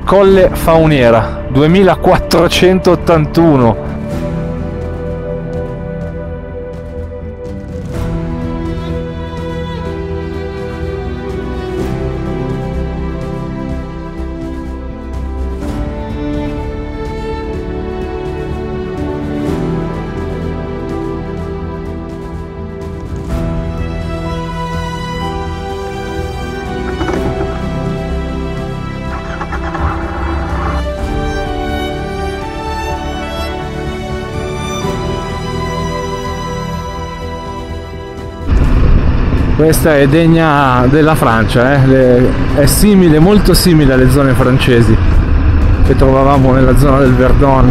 Colle Fauniera 2481. Questa è degna della Francia, è simile, molto simile alle zone francesi che trovavamo nella zona del Verdon.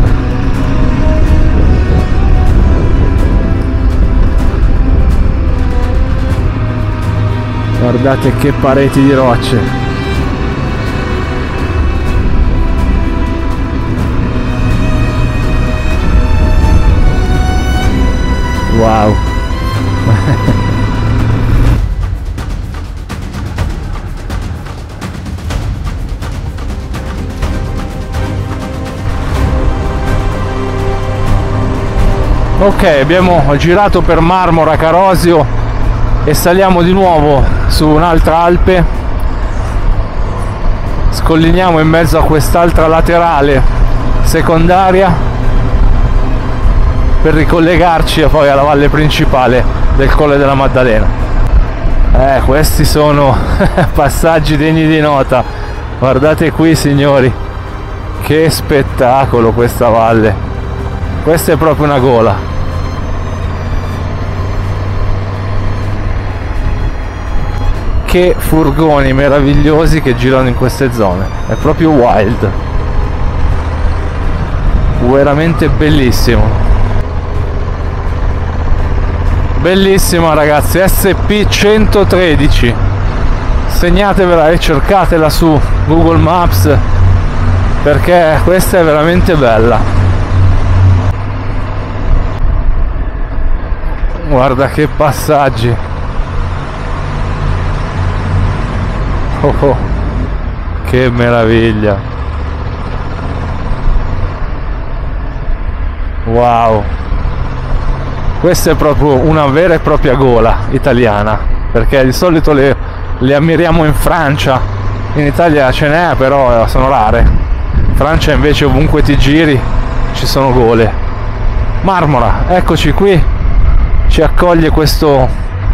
Guardate che pareti di rocce. Wow. Ok, abbiamo girato per Marmora, Carosio e saliamo di nuovo su un'altra Alpe. Scolliniamo in mezzo a quest'altra laterale secondaria per ricollegarci poi alla valle principale del Colle della Maddalena. Questi sono passaggi degni di nota. Guardate qui, signori, che spettacolo questa valle. Questa è proprio una gola. Che furgoni meravigliosi che girano in queste zone. È proprio wild. Veramente bellissimo. Bellissima, ragazzi. SP113. Segnatevela e cercatela su Google Maps, perché questa è veramente bella. Guarda che passaggi. Oh, che meraviglia. Wow. Questa è proprio una vera e propria gola italiana, perché di solito le ammiriamo in Francia. In Italia ce n'è, però sono rare. In Francia invece ovunque ti giri ci sono gole. Marmora, eccoci qui. Ci accoglie questo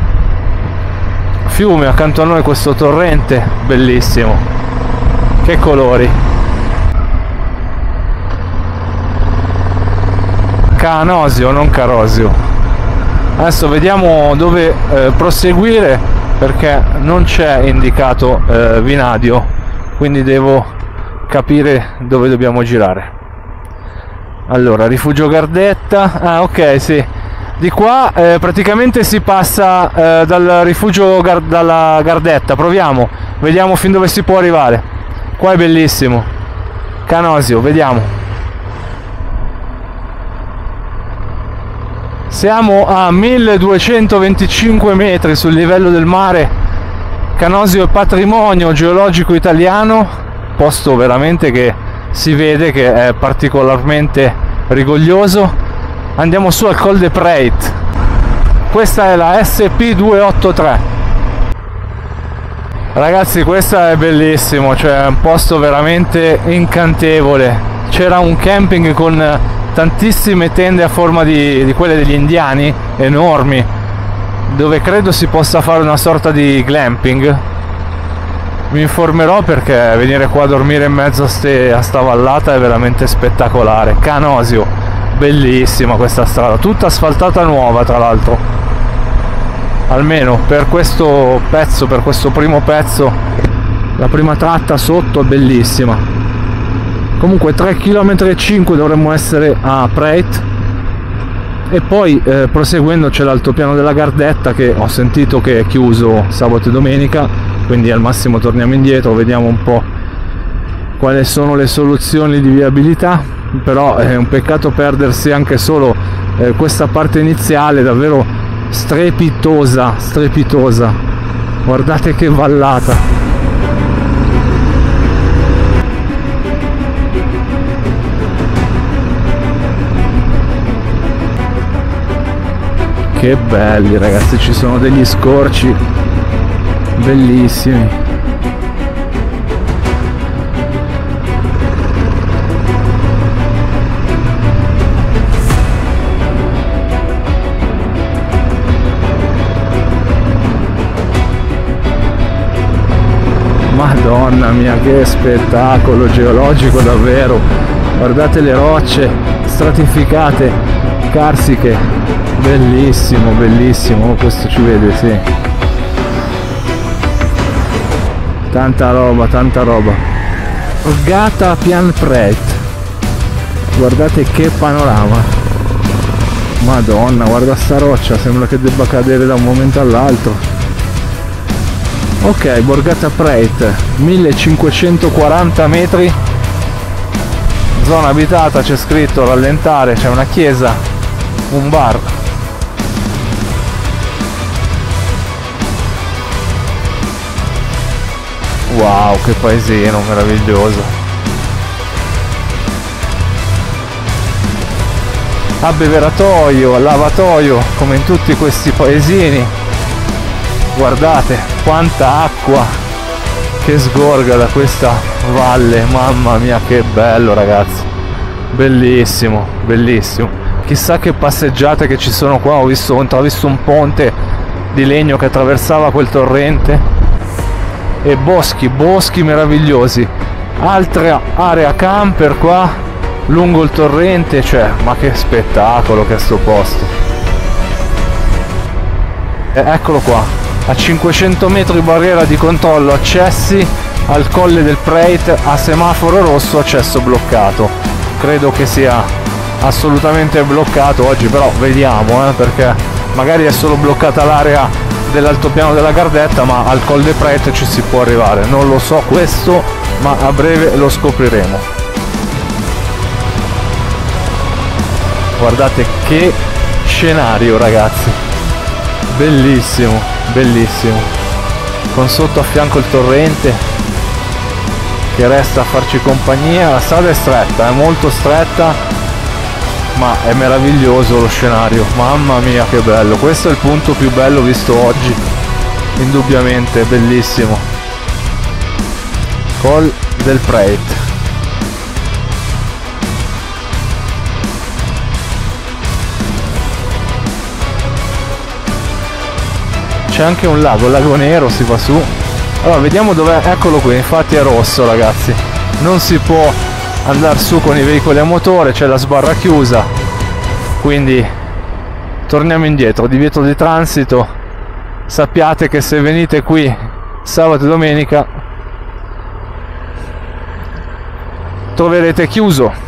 fiume, accanto a noi questo torrente bellissimo. Che colori. Canosio, non Carosio. Adesso vediamo dove proseguire, perché non c'è indicato Vinadio, quindi devo capire dove dobbiamo girare. Allora, Rifugio Gardetta. Ok, sì. Di qua praticamente si passa dal rifugio dalla Gardetta. Proviamo, vediamo fin dove si può arrivare. Qua è bellissimo. Canosio, vediamo. Siamo a 1225 metri sul livello del mare. Canosio è patrimonio geologico italiano, posto veramente che si vede che è particolarmente rigoglioso. Andiamo su al Col de Preit. Questa è la SP283. Ragazzi, questa è bellissimo, cioè è un posto veramente incantevole. C'era un camping con tantissime tende a forma di quelle degli indiani, enormi, dove credo si possa fare una sorta di glamping. Mi informerò, perché venire qua a dormire in mezzo a sta vallata è veramente spettacolare. Canosio. Bellissima questa strada, tutta asfaltata nuova tra l'altro, almeno per questo pezzo, per questo primo pezzo. La prima tratta sotto è bellissima. Comunque 3,5 km dovremmo essere a Preit, e poi proseguendo c'è l'altopiano della Gardetta, che ho sentito che è chiuso sabato e domenica, quindi al massimo torniamo indietro, vediamo un po' quali sono le soluzioni di viabilità. Però è un peccato perdersi anche solo questa parte iniziale, davvero strepitosa, strepitosa. Guardate che vallata. Che belli ragazzi, ci sono degli scorci bellissimi. Madonna mia, che spettacolo geologico davvero. Guardate le rocce stratificate, carsiche, bellissimo, bellissimo. Questo ci vede, sì. Tanta roba, tanta roba. Borgata Pian Preit. Guardate che panorama. Madonna, guarda sta roccia, sembra che debba cadere da un momento all'altro. Ok, Borgata Preit, 1540 metri, zona abitata, c'è scritto rallentare, c'è una chiesa, un bar. Wow, che paesino meraviglioso. Abbeveratoio, lavatoio, come in tutti questi paesini. Guardate quanta acqua che sgorga da questa valle, mamma mia che bello ragazzi, bellissimo, bellissimo. Chissà che passeggiate che ci sono qua, ho intravisto un ponte di legno che attraversava quel torrente e boschi meravigliosi, altra area camper qua lungo il torrente, cioè ma che spettacolo che è sto posto. Eccolo qua. A 500 metri barriera di controllo, accessi al Colle del Preit, a semaforo rosso, accesso bloccato. Credo che sia assolutamente bloccato oggi, però vediamo, perché magari è solo bloccata l'area dell'altopiano della Gardetta, ma al Colle del Preit ci si può arrivare. Non lo so questo, ma a breve lo scopriremo. Guardate che scenario ragazzi, bellissimo. Bellissimo, con sotto a fianco il torrente che resta a farci compagnia. La strada è stretta, è molto stretta, ma è meraviglioso lo scenario, mamma mia che bello. Questo è il punto più bello visto oggi, indubbiamente, bellissimo. Col del Preit. C'è anche un lago nero, si va su. Allora vediamo dov'è, eccolo qui, infatti è rosso ragazzi, non si può andare su con i veicoli a motore, c'è la sbarra chiusa, quindi torniamo indietro, divieto di transito. Sappiate che se venite qui sabato e domenica troverete chiuso.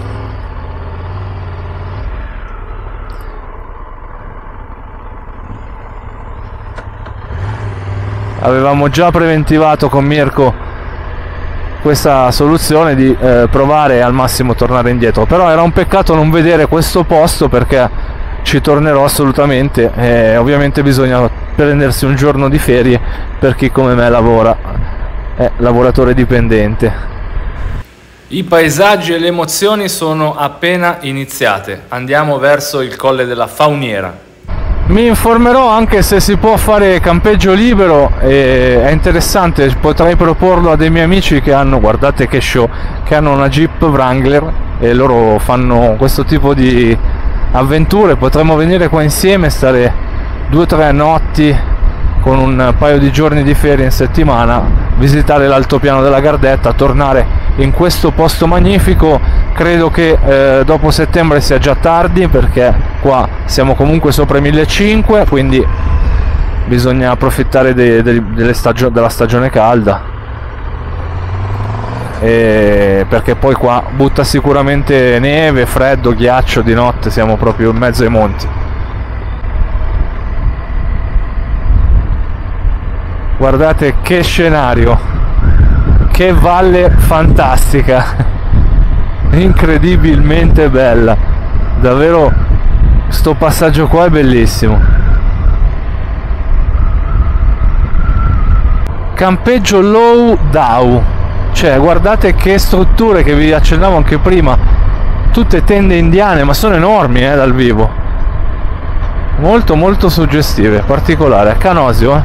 Avevamo già preventivato con Mirko questa soluzione di provare al massimo tornare indietro, però era un peccato non vedere questo posto, perché ci tornerò assolutamente, e ovviamente bisogna prendersi un giorno di ferie per chi come me lavora, è lavoratore dipendente. I paesaggi e le emozioni sono appena iniziate, andiamo verso il Colle della Fauniera. Mi informerò anche se si può fare campeggio libero, e è interessante, potrei proporlo a dei miei amici che hanno, guardate che show, che hanno una Jeep Wrangler e loro fanno questo tipo di avventure. Potremmo venire qua insieme, stare 2 o 3 notti con un paio di giorni di ferie in settimana, visitare l'altopiano della Gardetta, tornare in questo posto magnifico. Credo che dopo settembre sia già tardi, perché qua siamo comunque sopra i 1500, quindi bisogna approfittare della stagione calda, perché poi qua butta sicuramente neve, freddo, ghiaccio di notte, siamo proprio in mezzo ai monti. Guardate che scenario, che valle fantastica, incredibilmente bella, davvero sto passaggio qua è bellissimo. Campeggio Low Dau, cioè guardate che strutture, che vi accennavo anche prima, tutte tende indiane, ma sono enormi dal vivo. molto molto suggestive, particolare. Canosio,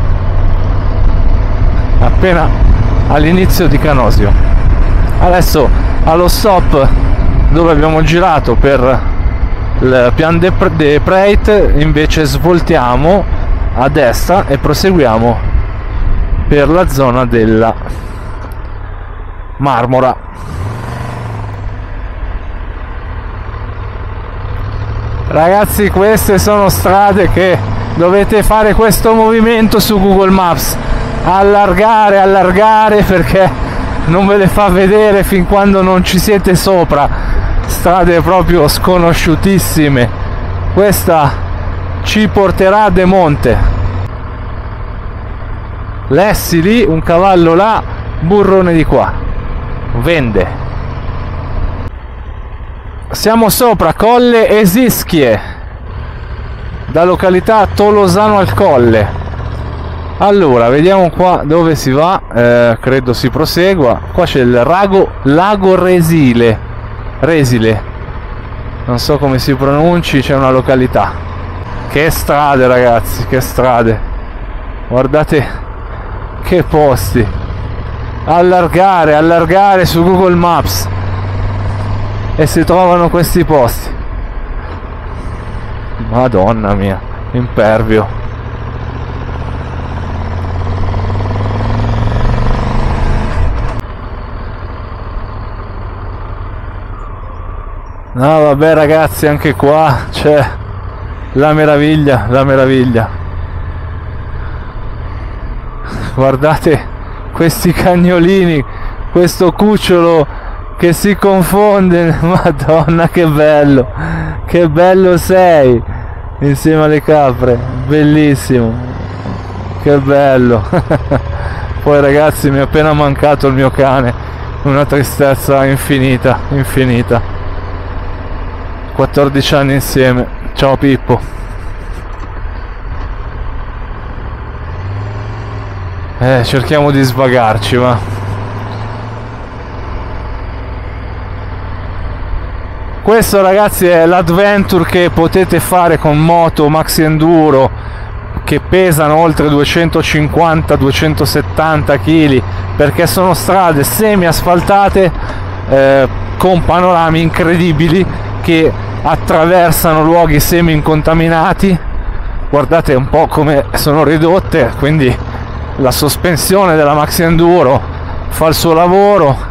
appena all'inizio di Canosio. Adesso allo stop dove abbiamo girato per il Pian de Preit invece svoltiamo a destra e proseguiamo per la zona della Marmora. Ragazzi, queste sono strade che dovete fare questo movimento su Google Maps, allargare, allargare, perché non ve le fa vedere fin quando non ci siete sopra. Strade proprio sconosciutissime. Questa ci porterà a De Monte. Lessi lì, un cavallo là, burrone di qua. Vende. Siamo sopra Colle Esischie, da località Tolosano al Colle. Allora, vediamo qua dove si va. Credo si prosegua. Qua c'è il Lago Resile, non so come si pronunci, c'è una località. Che strade, ragazzi, che strade. Guardate che posti. Allargare, allargare su Google Maps e si trovano questi posti. Madonna mia, impervio. No, vabbè ragazzi, anche qua c'è la meraviglia, la meraviglia. Guardate questi cagnolini, questo cucciolo che si confonde. Madonna, che bello sei insieme alle capre, bellissimo, che bello. Poi ragazzi, mi è appena mancato il mio cane, una tristezza infinita, infinita. 14 anni insieme. Ciao Pippo. Cerchiamo di svagarci, va. Questo ragazzi è l'adventure che potete fare con moto maxi enduro che pesano oltre 250-270 kg, perché sono strade semi asfaltate con panorami incredibili che attraversano luoghi semi incontaminati. Guardate un po' come sono ridotte, quindi la sospensione della maxi enduro fa il suo lavoro.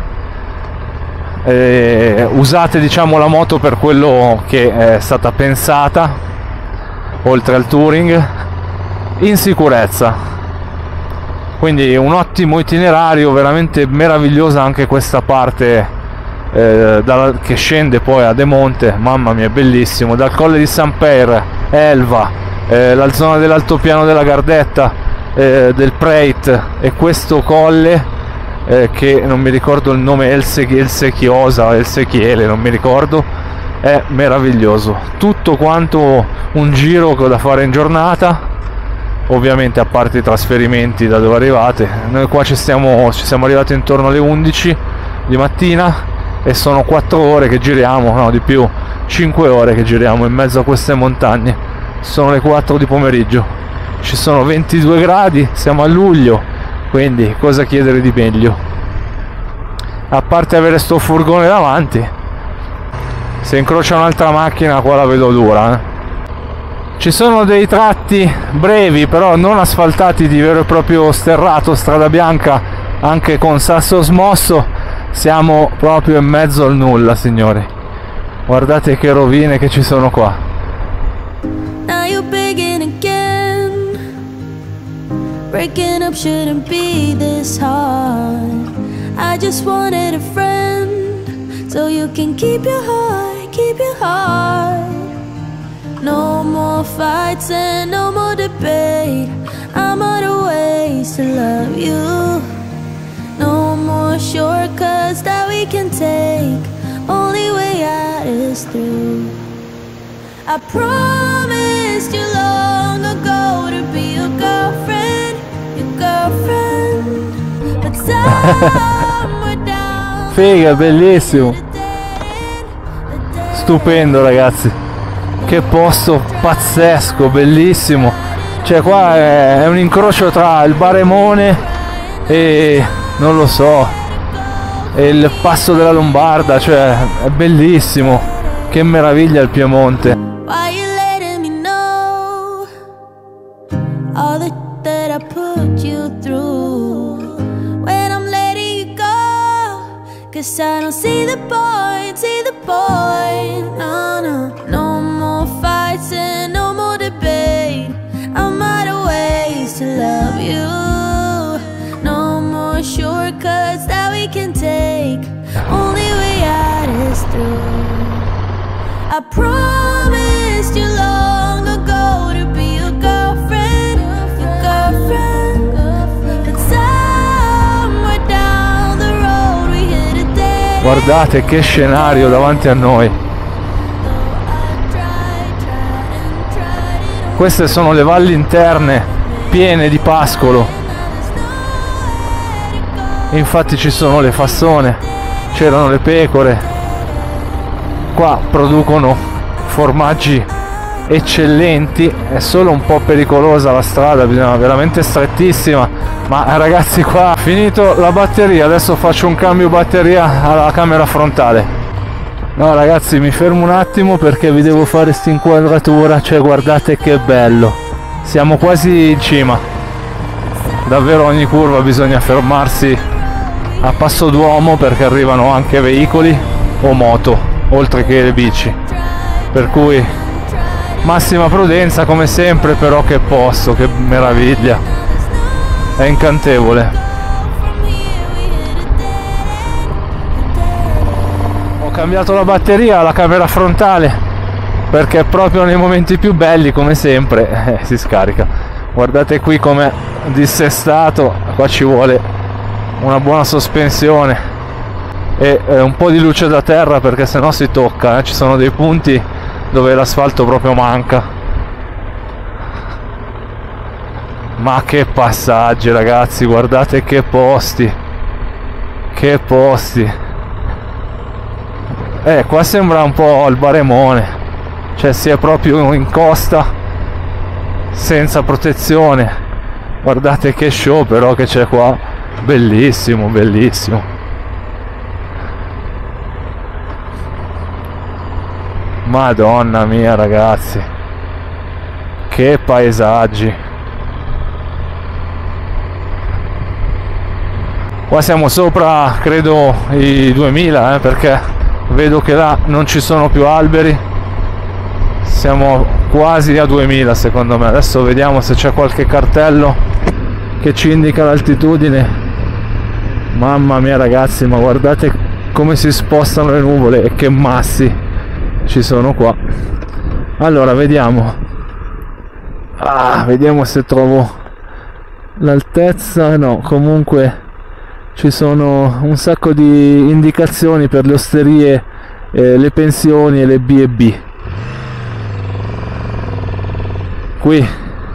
Usate, diciamo, la moto per quello che è stata pensata, oltre al touring, in sicurezza. Quindi un ottimo itinerario, veramente meravigliosa anche questa parte che scende poi a De Monte. Mamma mia, bellissimo. Dal Colle di Saint-Père, Elva, la zona dell'altopiano della Gardetta, del Preit e questo colle che non mi ricordo il nome, Elsechiosa, Elsechiele, non mi ricordo. È meraviglioso, tutto quanto un giro da fare in giornata, ovviamente a parte i trasferimenti da dove arrivate. Noi qua ci siamo arrivati intorno alle 11 di mattina e sono 4 ore che giriamo, no di più, 5 ore che giriamo in mezzo a queste montagne. Sono le 4 di pomeriggio, ci sono 22 gradi, siamo a luglio, quindi cosa chiedere di meglio? A parte avere sto furgone davanti, se incrocia un'altra macchina qua la vedo dura. Ci sono dei tratti brevi però non asfaltati di vero e proprio sterrato, strada bianca, anche con sasso smosso. Siamo proprio in mezzo al nulla, signori. Guardate che rovine che ci sono qua. Now you're begging again. Breaking up shouldn't be this hard. I just wanted a friend, so you can keep your heart, keep your heart. No more fights and no more debate. I'm out of ways to love you. No more shortcuts that we can take. Only way out is through. I promised you long ago to be your girlfriend, but somewhere down. Figa, bellissimo. Stupendo ragazzi. Che posto pazzesco, bellissimo. Cioè qua è un incrocio tra il Baremone e non lo so, e il passo della Lombarda, cioè è bellissimo. Che meraviglia il Piemonte. Why you letting me know all that I put you through when I'm letting you go? 'Cause I don't see the point, no, no. No more fights and no more debate. I'm out of ways to love you. No more shortcuts that we can take. Only way out is through. I promised you long ago to be your girlfriend, but somewhere down the road we hit a dead end. Guardate che scenario davanti a noi. Queste sono le valli interne piene di pascolo. Infatti ci sono le fassone, c'erano le pecore. Qua producono formaggi eccellenti. È solo un po' pericolosa la strada, bisogna veramente strettissima, ma ragazzi qua finito la batteria, adesso faccio un cambio batteria alla camera frontale. No ragazzi, mi fermo un attimo perché vi devo fare questa inquadratura, cioè guardate che bello, siamo quasi in cima, davvero ogni curva bisogna fermarsi a passo d'uomo perché arrivano anche veicoli o moto, oltre che le bici, per cui massima prudenza come sempre. Però che posto, che meraviglia, è incantevole. Ho cambiato la batteria alla camera frontale perché proprio nei momenti più belli, come sempre, si scarica. Guardate qui com'è dissestato, qua ci vuole una buona sospensione e un po' di luce da terra perché sennò si tocca, ci sono dei punti dove l'asfalto proprio manca. Ma che passaggi ragazzi, guardate che posti, che posti. Qua sembra un po' il Baremone, cioè si è proprio in costa senza protezione. Guardate che show però che c'è qua, bellissimo, bellissimo. Madonna mia ragazzi, che paesaggi. Qua siamo sopra credo i 2000 perché vedo che là non ci sono più alberi, siamo quasi a 2000 secondo me. Adesso vediamo se c'è qualche cartello che ci indica l'altitudine. Mamma mia ragazzi, ma guardate come si spostano le nuvole e che massi ci sono qua. Allora vediamo, vediamo se trovo l'altezza. No, comunque ci sono un sacco di indicazioni per le osterie, le pensioni e le B&B. Qui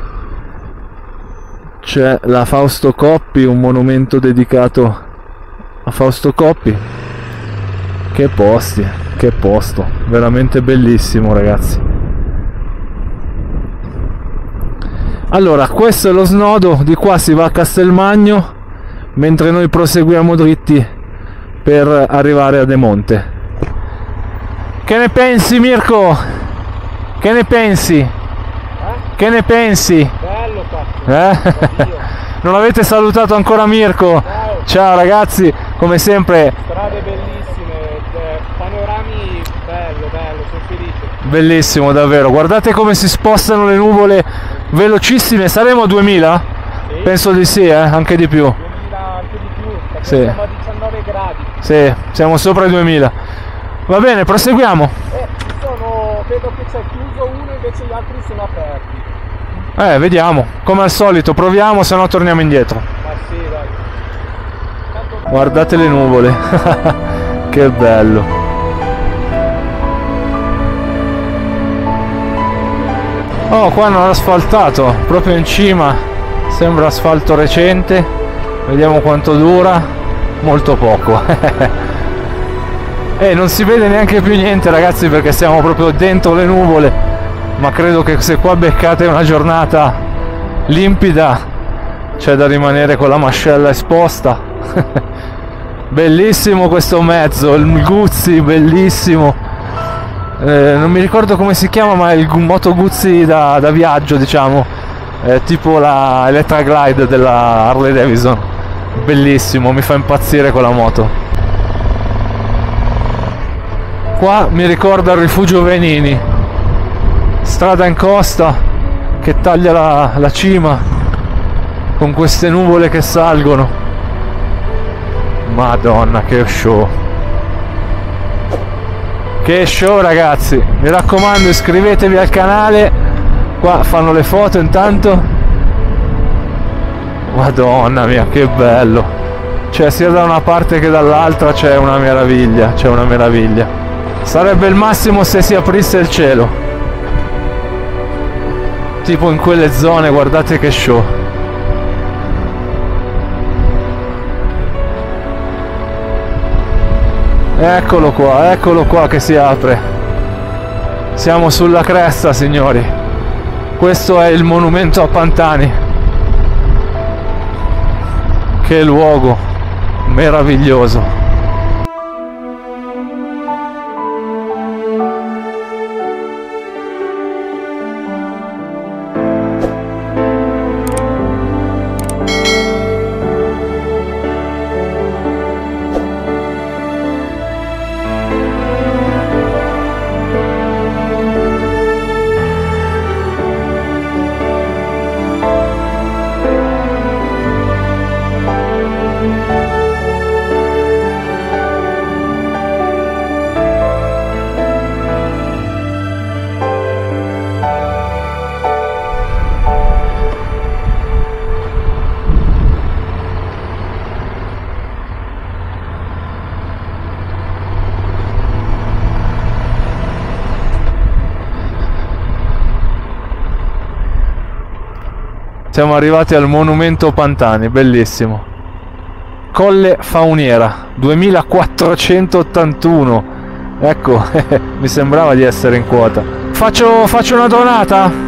c'è la Fausto Coppi, un monumento dedicato a Fausto Coppi. Che posti, che posto, veramente bellissimo ragazzi. Allora questo è lo snodo, di qua si va a Castelmagno mentre noi proseguiamo dritti per arrivare a Demonte. Che ne pensi Mirko? Che ne pensi? Che ne pensi? Bello cazzo. Non avete salutato ancora Mirko? Ciao. Ciao ragazzi, come sempre. Strade bellissime, panorami bello, sono felice. Bellissimo davvero, guardate come si spostano le nuvole velocissime. Saremo a 2000? Sì. Penso di sì, anche di più. 2000, anche di più, perché Sì. siamo a 19 gradi. Sì, siamo sopra i 2000. Va bene, proseguiamo. Vedo che c'è chiuso uno, invece gli altri sono aperti. Vediamo, come al solito, proviamo, se no torniamo indietro. Ma sì, dai. Tanto... Guardate le nuvole. Che bello. Oh, qua hanno asfaltato, proprio in cima. Sembra asfalto recente. Vediamo quanto dura. Molto poco. E non si vede neanche più niente ragazzi, perché siamo proprio dentro le nuvole. ma credo che se qua beccate una giornata limpida c'è da rimanere con la mascella esposta. Bellissimo questo mezzo, il Guzzi, bellissimo. Non mi ricordo come si chiama, ma è il Moto Guzzi da viaggio, diciamo, tipo la Electra Glide della Harley Davidson. Bellissimo, mi fa impazzire quella moto. Qua mi ricorda il rifugio Venini, strada in costa che taglia la cima con queste nuvole che salgono. Madonna, che show! Che show, ragazzi! Mi raccomando, iscrivetevi al canale. Qua fanno le foto intanto. Madonna mia, che bello! Cioè, sia da una parte che dall'altra c'è una meraviglia, c'è una meraviglia. Sarebbe il massimo se si aprisse il cielo. Tipo in quelle zone, guardate che show. Eccolo qua che si apre. Siamo sulla cresta, signori. Questo è il monumento a Pantani. Che luogo meraviglioso. Siamo arrivati al monumento Pantani, bellissimo. Colle Fauniera 2481. Ecco, mi sembrava di essere in quota. Faccio una donata?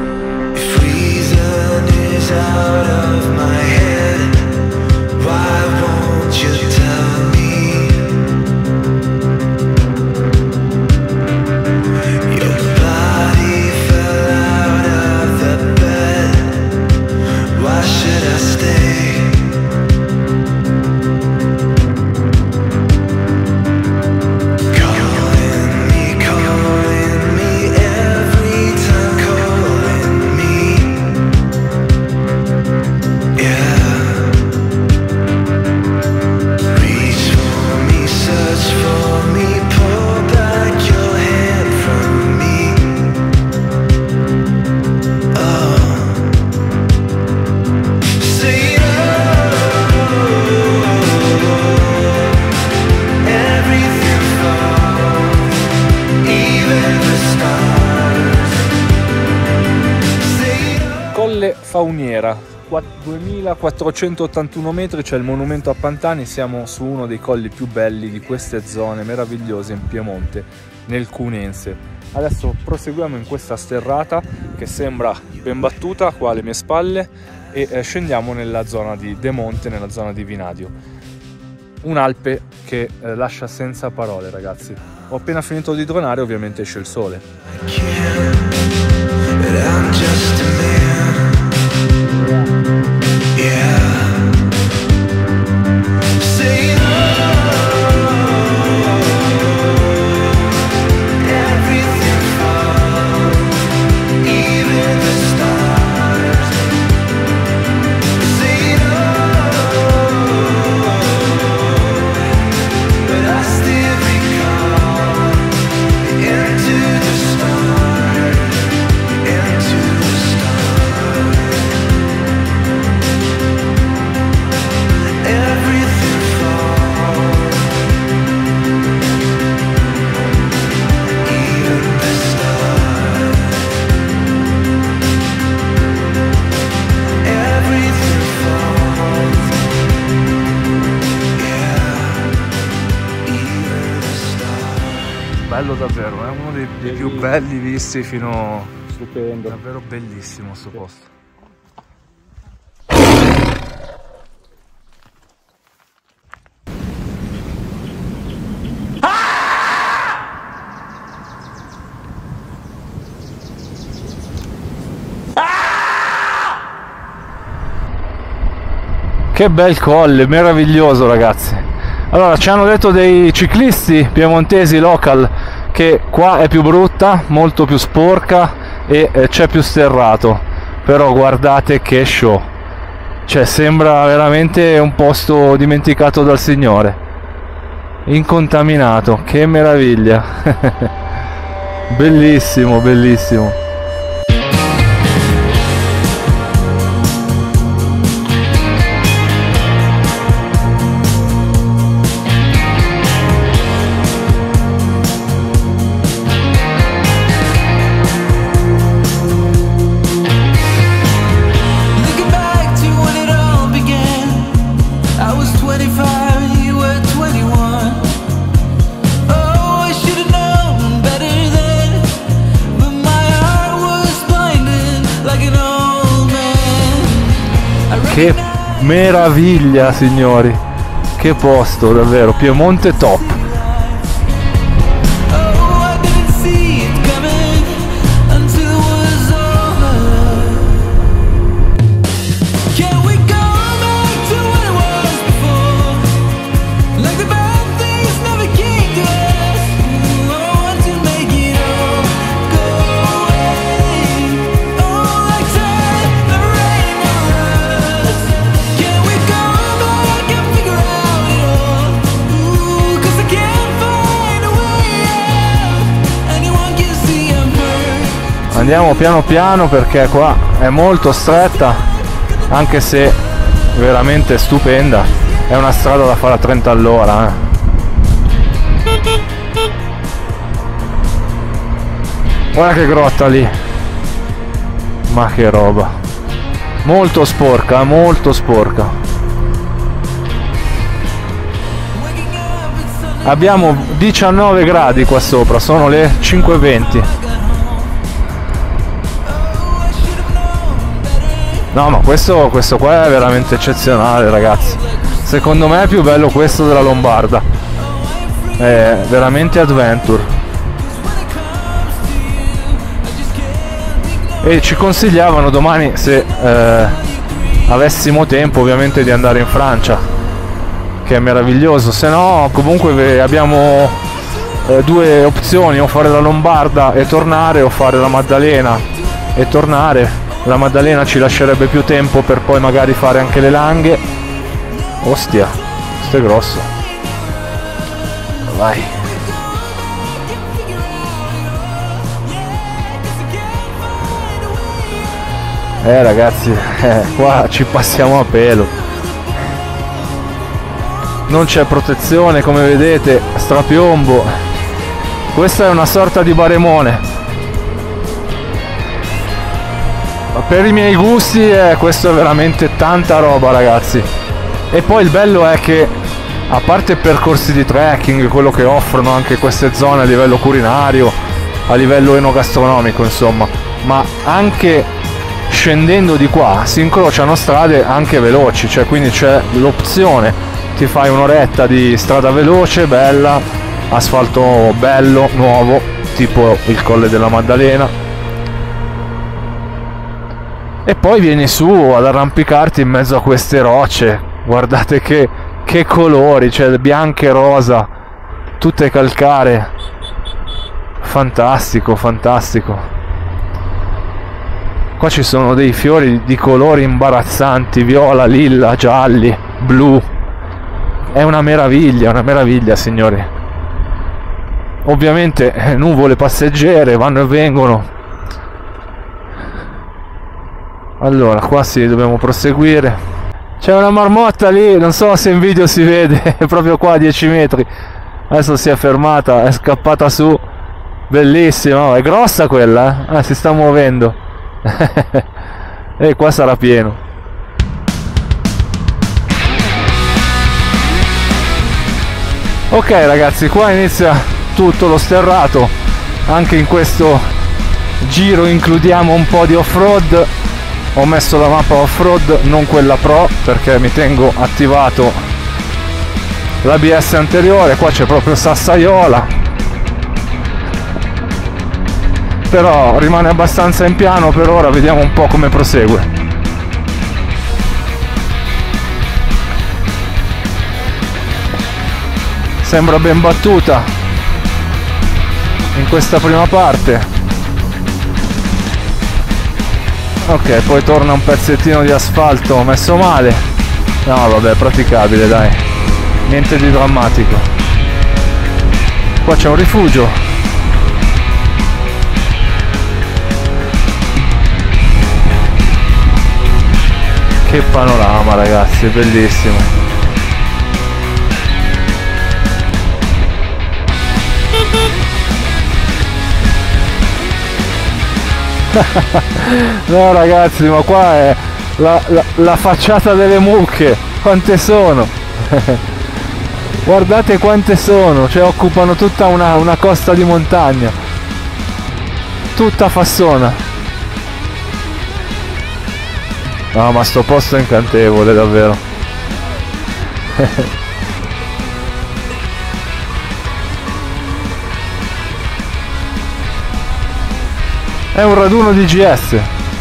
Fauniera, 2481 metri, c'è il monumento a Pantani. Siamo su uno dei colli più belli di queste zone meravigliose in Piemonte, nel Cunense. Adesso proseguiamo in questa sterrata che sembra ben battuta qua alle mie spalle e scendiamo nella zona di Demonte, nella zona di Vinadio. Un'Alpe che lascia senza parole, ragazzi. Ho appena finito di dronare, ovviamente esce il sole. Bello davvero, è uno dei più belli visti fino stupendo. Davvero bellissimo sto posto. Che bel colle, meraviglioso ragazzi. Allora, ci hanno detto dei ciclisti piemontesi local che qua è più brutta, molto più sporca e c'è più sterrato, però guardate che show, cioè sembra veramente un posto dimenticato dal Signore, incontaminato, che meraviglia. Bellissimo, bellissimo. Che meraviglia signori, che posto davvero, Piemonte top. Andiamo piano piano perché qua è molto stretta, anche se veramente stupenda. È una strada da fare a 30 all'ora. Guarda che grotta lì, ma che roba, molto sporca, molto sporca. Abbiamo 19 gradi qua sopra, sono le 5:20. No, ma questo qua è veramente eccezionale ragazzi, secondo me è più bello questo della Lombarda, è veramente adventure. E ci consigliavano domani, se avessimo tempo ovviamente, di andare in Francia, che è meraviglioso, se no comunque abbiamo due opzioni, o fare la Lombarda e tornare, o fare la Maddalena e tornare. La Maddalena ci lascerebbe più tempo per poi magari fare anche le Langhe. Ostia, questo è grosso. Vai. Ragazzi, qua ci passiamo a pelo. Non c'è protezione, come vedete, strapiombo. Questa è una sorta di baremone. Per i miei gusti questo è veramente tanta roba ragazzi. E poi il bello è che, a parte percorsi di trekking, quello che offrono anche queste zone a livello culinario, a livello enogastronomico insomma, ma anche scendendo di qua si incrociano strade anche veloci, cioè quindi c'è l'opzione, ti fai un'oretta di strada veloce, bella, asfalto bello, nuovo, tipo il Colle della Maddalena, e poi vieni su ad arrampicarti in mezzo a queste rocce. Guardate che colori, cioè bianche e rosa, tutte calcaree, fantastico, fantastico. Qua ci sono dei fiori di colori imbarazzanti, viola, lilla, gialli, blu. È una meraviglia signori. Ovviamente nuvole passeggere, vanno e vengono. Allora, qua sì, dobbiamo proseguire. C'è una marmotta lì, non so se in video si vede, è proprio qua a 10 metri. Adesso si è fermata, è scappata su. Bellissima, è grossa quella, si sta muovendo. E qua sarà pieno. Ok ragazzi, qua inizia tutto lo sterrato, anche in questo giro includiamo un po' di off-road. Ho messo la mappa off-road, non quella pro, perché mi tengo attivato l'ABS anteriore. Qua c'è proprio sassaiola, però rimane abbastanza in piano per ora. Vediamo un po' come prosegue. Sembra ben battuta in questa prima parte. Ok, poi torna un pezzettino di asfalto messo male. No vabbè, praticabile, dai, niente di drammatico. Qua c'è un rifugio. Che panorama, ragazzi, è bellissimo. No ragazzi, ma qua è la facciata delle mucche. Quante sono? Guardate quante sono, cioè occupano tutta una costa di montagna, tutta fassona. No, ma sto posto è incantevole davvero. È un raduno di GS.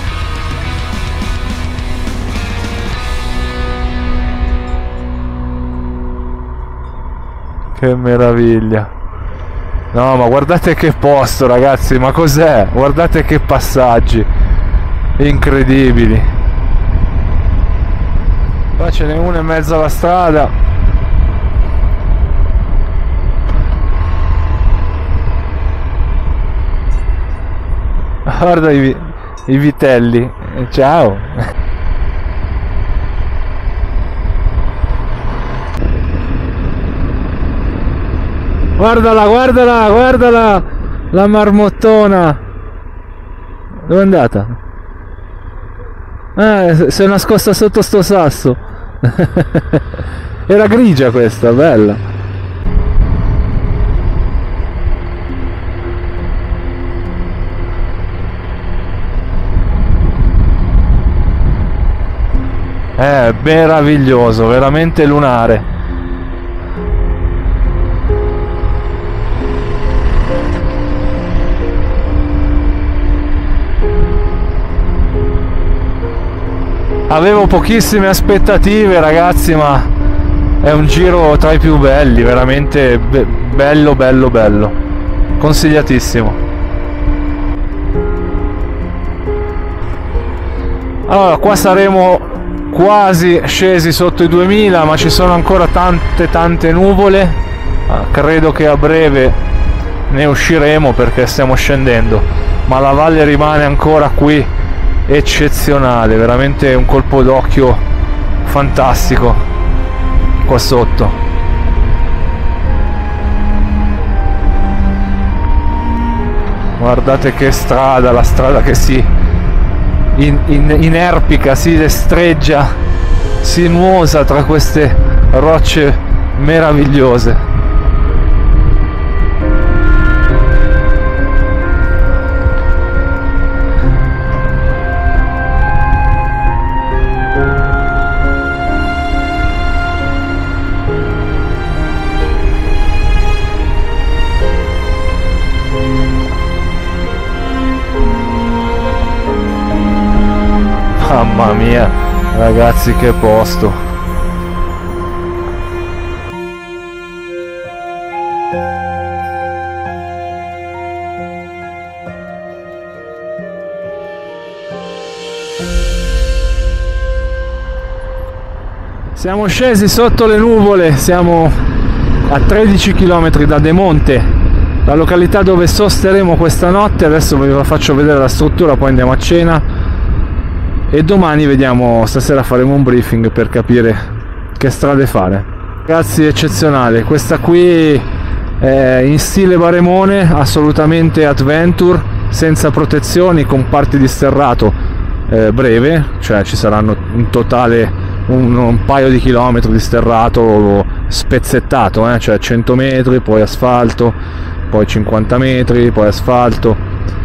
Che meraviglia. No, ma guardate che posto, ragazzi, ma cos'è? Guardate che passaggi incredibili. Qua ce n'è uno in mezzo alla strada. Guarda i vitelli. Ciao. Guardala, guardala, guardala, la marmottona. Dove è andata? Si è nascosta sotto sto sasso. Era grigia questa, bella. È meraviglioso, veramente lunare. Avevo pochissime aspettative, ragazzi, ma è un giro tra i più belli, veramente bello, bello, bello. Consigliatissimo. Allora, qua saremo quasi scesi sotto i 2000, ma ci sono ancora tante nuvole. Credo che a breve ne usciremo perché stiamo scendendo, ma la valle rimane ancora qui eccezionale, veramente un colpo d'occhio fantastico qua sotto. Guardate che strada, la strada che si inerpica, si destreggia sinuosa tra queste rocce meravigliose. Mamma mia, ragazzi, che posto! Siamo scesi sotto le nuvole, siamo a 13 km da Demonte, la località dove sosteremo questa notte. Adesso vi faccio vedere la struttura, poi andiamo a cena. E domani vediamo, stasera faremo un briefing per capire che strade fare. Ragazzi, eccezionale, questa qui è in stile baremone, assolutamente adventure, senza protezioni, con parti di sterrato breve, cioè ci saranno in totale un paio di chilometri di sterrato spezzettato, cioè 100 metri, poi asfalto, poi 50 metri, poi asfalto.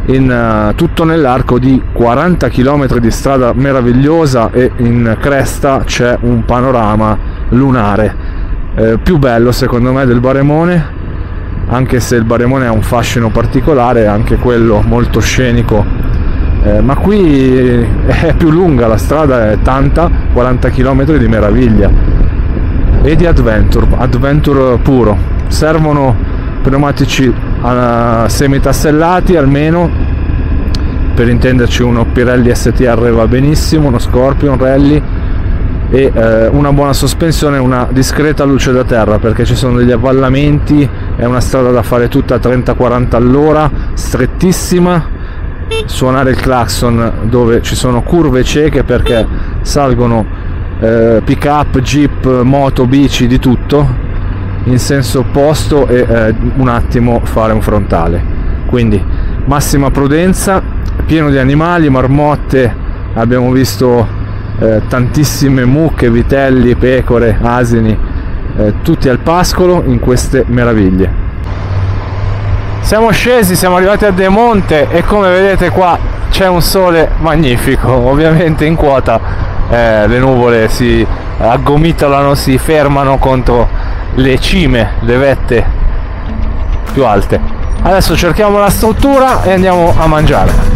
tutto nell'arco di 40 km di strada meravigliosa, e in cresta c'è un panorama lunare più bello secondo me del Baremone, anche se il Baremone ha un fascino particolare, anche quello molto scenico, ma qui è più lunga, la strada è tanta, 40 km di meraviglia e di adventure puro. Servono pneumatici semitassellati almeno, per intenderci uno Pirelli STR va benissimo, uno Scorpion Rally, e una buona sospensione e una discreta luce da terra, perché ci sono degli avvallamenti, è una strada da fare tutta a 30-40 all'ora, strettissima, suonare il clacson dove ci sono curve cieche, perché salgono pick up, jeep, moto, bici, di tutto in senso opposto, e un attimo fare un frontale. Quindi massima prudenza, pieno di animali, marmotte, abbiamo visto tantissime mucche, vitelli, pecore, asini, tutti al pascolo in queste meraviglie. Siamo scesi, siamo arrivati a Demonte e come vedete qua c'è un sole magnifico. Ovviamente in quota le nuvole si aggomitolano, si fermano contro le cime, le vette più alte. Adesso cerchiamo la struttura e andiamo a mangiare.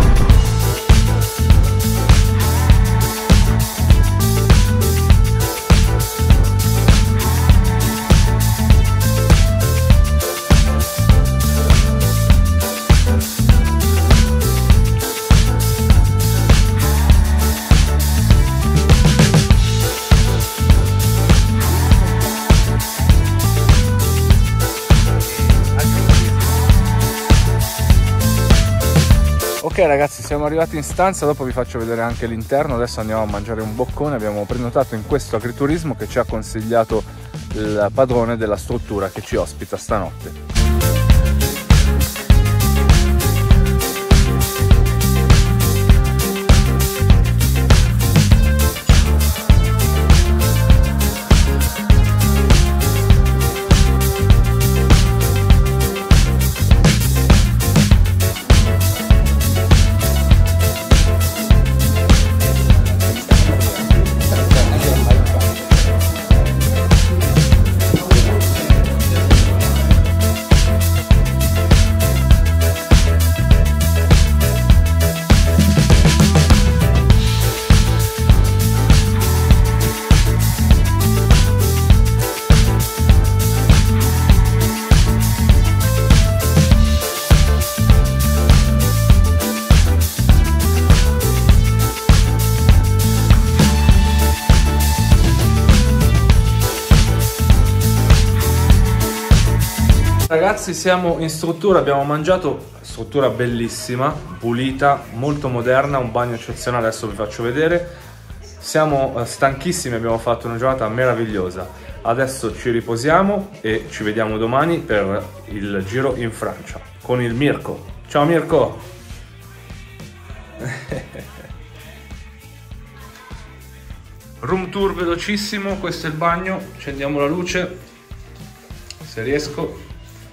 Ok ragazzi, siamo arrivati in stanza, dopo vi faccio vedere anche l'interno. Adesso andiamo a mangiare un boccone. Abbiamo prenotato in questo agriturismo che ci ha consigliato il padrone della struttura che ci ospita stanotte. Ragazzi, siamo in struttura, abbiamo mangiato, struttura bellissima, pulita, molto moderna, un bagno eccezionale, adesso vi faccio vedere. Siamo stanchissimi, abbiamo fatto una giornata meravigliosa. Adesso ci riposiamo e ci vediamo domani per il giro in Francia con il Mirko. Ciao Mirko! Room tour velocissimo, questo è il bagno, accendiamo la luce se riesco.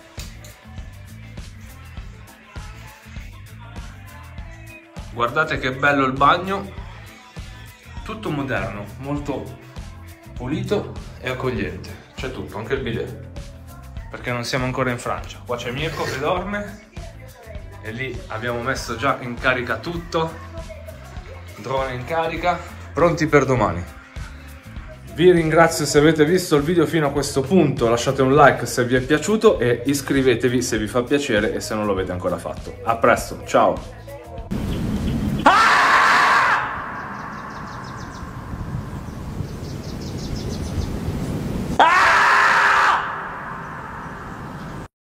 Guardate che bello il bagno, tutto moderno, molto pulito e accogliente. C'è tutto, anche il bidet, perché non siamo ancora in Francia. Qua c'è Mirko che dorme e lì abbiamo messo già in carica tutto, drone in carica, pronti per domani. Vi ringrazio se avete visto il video fino a questo punto, lasciate un like se vi è piaciuto e iscrivetevi se vi fa piacere e se non lo avete ancora fatto. A presto, ciao!